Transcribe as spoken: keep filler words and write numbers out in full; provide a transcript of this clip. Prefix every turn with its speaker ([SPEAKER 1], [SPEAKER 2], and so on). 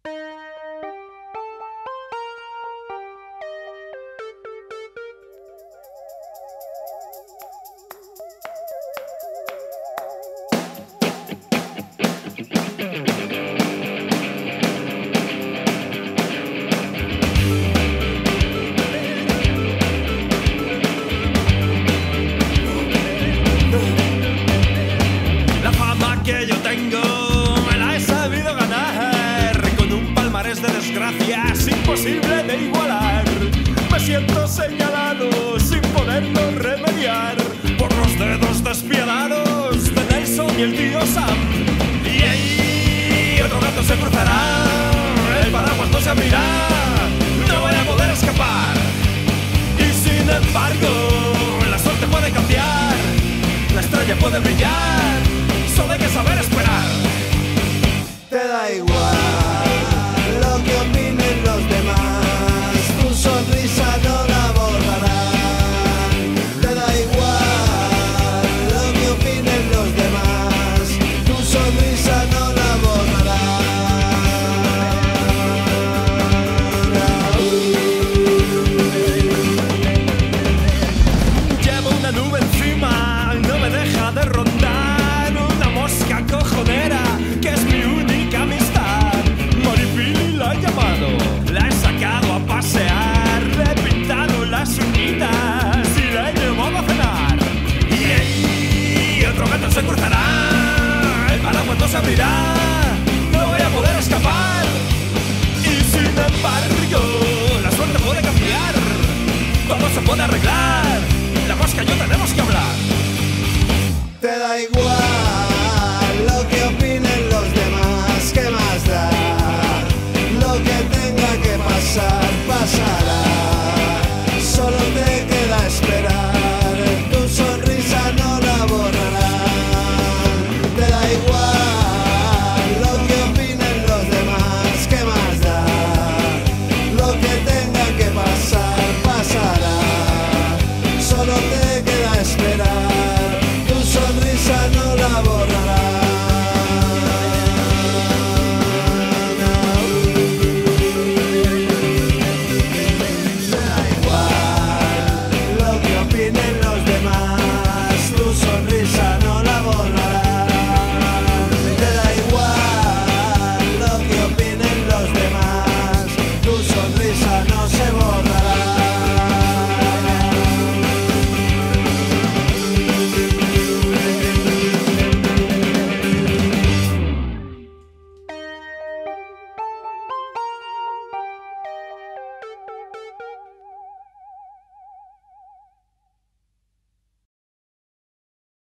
[SPEAKER 1] Es imposible de igualar. Me siento señalado sin poderlo remediar por los dedos despiadados de Nelson y el tío Sam. Y ahí otro gato se cruzará, el paraguas no se abrirá, no voy a poder escapar. Y sin embargo la suerte puede cambiar, la estrella puede brillar.